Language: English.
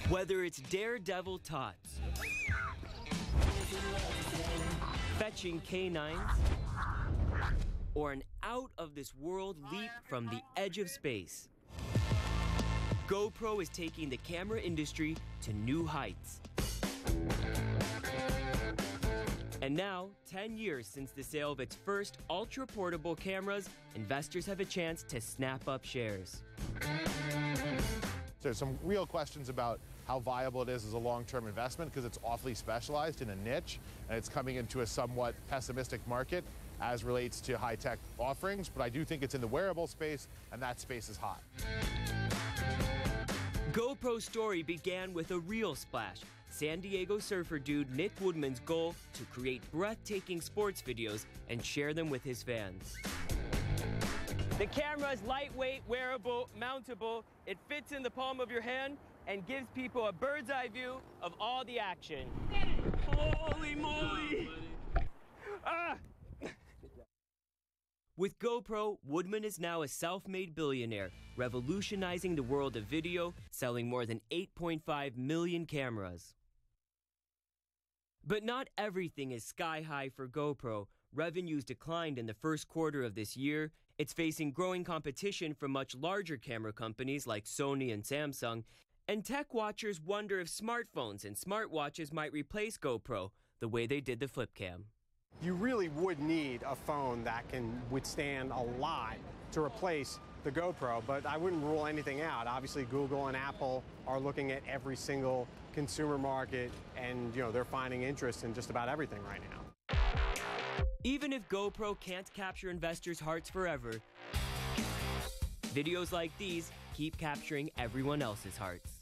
Whether it's daredevil tots, fetching canines, or an out-of-this-world leap from the edge of space, GoPro is taking the camera industry to new heights. And now, 10 years since the sale of its first ultra-portable cameras, investors have a chance to snap up shares. There's some real questions about how viable it is as a long-term investment because it's awfully specialized in a niche and it's coming into a somewhat pessimistic market as relates to high-tech offerings, but I do think it's in the wearable space and that space is hot. GoPro's story began with a real splash. San Diego surfer dude Nick Woodman's goal to create breathtaking sports videos and share them with his fans. The camera is lightweight, wearable, mountable. It fits in the palm of your hand and gives people a bird's eye view of all the action. Holy moly! Ah! With GoPro, Woodman is now a self-made billionaire, revolutionizing the world of video, selling more than 8.5 million cameras. But not everything is sky-high for GoPro. Revenues declined in the first quarter of this year. It's facing growing competition from much larger camera companies like Sony and Samsung. And tech watchers wonder if smartphones and smartwatches might replace GoPro the way they did the flip cam. You really would need a phone that can withstand a lot to replace the GoPro, but I wouldn't rule anything out. Obviously, Google and Apple are looking at every single consumer market, and they're finding interest in just about everything right now. Even if GoPro can't capture investors' hearts forever, videos like these keep capturing everyone else's hearts.